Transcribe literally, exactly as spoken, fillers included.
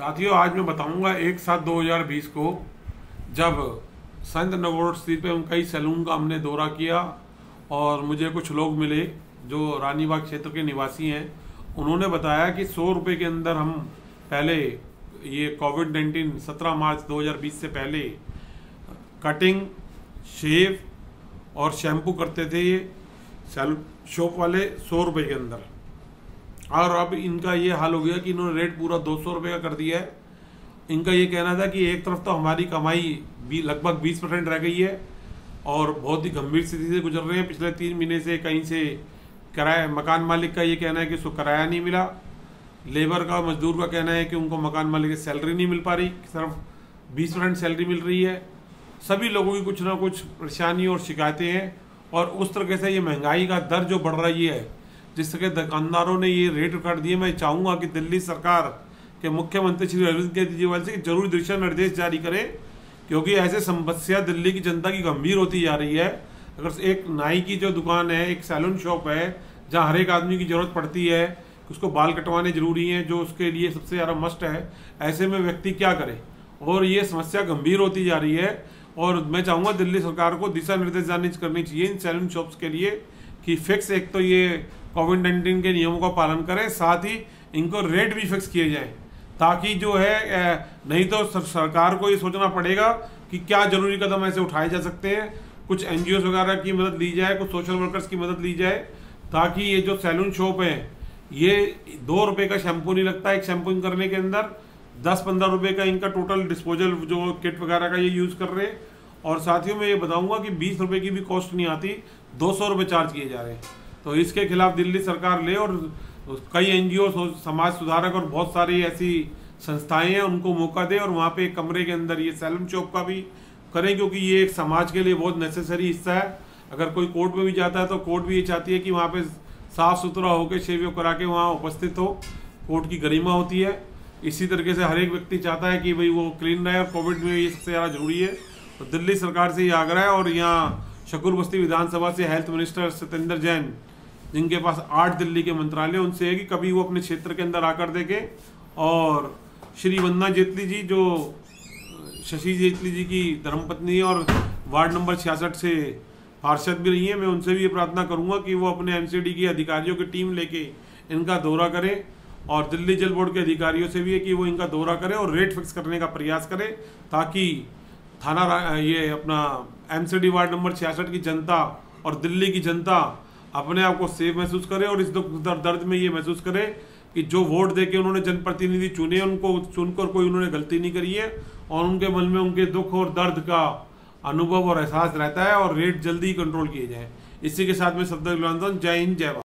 साथियों, आज मैं बताऊंगा एक सात दो हज़ार बीस को जब संत नगौर स्ट्रीट पे कई सैलून का हमने दौरा किया और मुझे कुछ लोग मिले जो रानीबाग क्षेत्र के निवासी हैं। उन्होंने बताया कि सौ रुपये के अंदर हम पहले ये कोविड नाइन्टीन सत्रह मार्च दो हज़ार बीस से पहले कटिंग, शेव और शैम्पू करते थे ये सैलून शॉप वाले सौ रुपये के अंदर, और अब इनका ये हाल हो गया कि इन्होंने रेट पूरा दो सौ रुपये का कर दिया है। इनका ये कहना था कि एक तरफ तो हमारी कमाई भी लगभग बीस परसेंट रह गई है और बहुत ही गंभीर स्थिति से गुजर रहे हैं। पिछले तीन महीने से कहीं से किराया, मकान मालिक का ये कहना है कि उसको किराया नहीं मिला, लेबर का, मजदूर का कहना है कि उनको मकान मालिक की सैलरी नहीं मिल पा रही, सिर्फ बीस परसेंट सैलरी मिल रही है। सभी लोगों की कुछ ना कुछ परेशानी और शिकायतें हैं और उस तरह से ये महंगाई का दर जो बढ़ रही है, जिस तरह के दुकानदारों ने ये रेट कर दिए। मैं चाहूँगा कि दिल्ली सरकार के मुख्यमंत्री श्री अरविंद केजरीवाल से जरूरी दिशा निर्देश जारी करें, क्योंकि ऐसे समस्या दिल्ली की जनता की गंभीर होती जा रही है। अगर एक नाई की जो दुकान है, एक सैलून शॉप है जहाँ हर एक आदमी की जरूरत पड़ती है, उसको बाल कटवाने जरूरी हैं, जो उसके लिए सबसे ज़्यादा मस्ट है, ऐसे में व्यक्ति क्या करे, और ये समस्या गंभीर होती जा रही है। और मैं चाहूँगा दिल्ली सरकार को दिशा निर्देश जारी करनी चाहिए इन सैलून शॉप्स के लिए कि फिक्स एक तो ये कोविड नाइन्टीन के नियमों का पालन करें, साथ ही इनको रेट भी फिक्स किए जाएं, ताकि जो है नहीं तो सरकार को ये सोचना पड़ेगा कि क्या जरूरी कदम ऐसे उठाए जा सकते हैं। कुछ एनजीओ वगैरह की मदद ली जाए, कुछ सोशल वर्कर्स की मदद ली जाए, ताकि ये जो सैलून शॉप है, ये दो रुपये का शैम्पू नहीं लगता एक शैम्पूइंग करने के अंदर, दस पंद्रह रुपये का इनका टोटल डिस्पोजल जो किट वगैरह का ये यूज़ कर रहे हैं। और साथियों मैं ये बताऊँगा कि बीस रुपये की भी कॉस्ट नहीं आती, दो सौ रुपये चार्ज किए जा रहे हैं। तो इसके खिलाफ दिल्ली सरकार ले और कई एनजीओ, समाज सुधारक और बहुत सारी ऐसी संस्थाएं हैं, उनको मौका दे और वहाँ पे एक कमरे के अंदर ये सैलून शॉप का भी करें, क्योंकि ये एक समाज के लिए बहुत नेसेसरी हिस्सा है। अगर कोई कोर्ट में भी जाता है तो कोर्ट भी ये चाहती है कि वहाँ पे साफ़ सुथरा होकर शेव करा के वहाँ उपस्थित हो, कोर्ट की गरिमा होती है। इसी तरीके से हर एक व्यक्ति चाहता है कि भाई वो क्लीन रहे, और कोविड में ये सबसे ज़्यादा जरूरी है। तो दिल्ली सरकार से ये आग्रह है। और यहाँ शकूर बस्ती विधानसभा से हेल्थ मिनिस्टर सत्येंद्र जैन, जिनके पास आठ दिल्ली के मंत्रालय, उनसे है कि कभी वो अपने क्षेत्र के अंदर आकर देखें। और श्री वंदना जेटली जी, जो शशि जेटली जी की धर्मपत्नी है और वार्ड नंबर छियासठ से पार्षद भी रही हैं, मैं उनसे भी ये प्रार्थना करूंगा कि वो अपने एमसीडी की अधिकारियों की टीम लेके इनका दौरा करें, और दिल्ली जल बोर्ड के अधिकारियों से भी है कि वो इनका दौरा करें और रेट फिक्स करने का प्रयास करें, ताकि थाना ये अपना एमसीडी वार्ड नंबर छियासठ की जनता और दिल्ली की जनता अपने आप को सेफ महसूस करे और इस दुख दर्द में ये महसूस करे कि जो वोट देके उन्होंने जनप्रतिनिधि चुने, उनको चुनकर कोई उन्होंने गलती नहीं करी है, और उनके मन में उनके दुख और दर्द का अनुभव और एहसास रहता है, और रेट जल्दी कंट्रोल किए जाए। इसी के साथ में शब्द जय हिंद, जय भारत।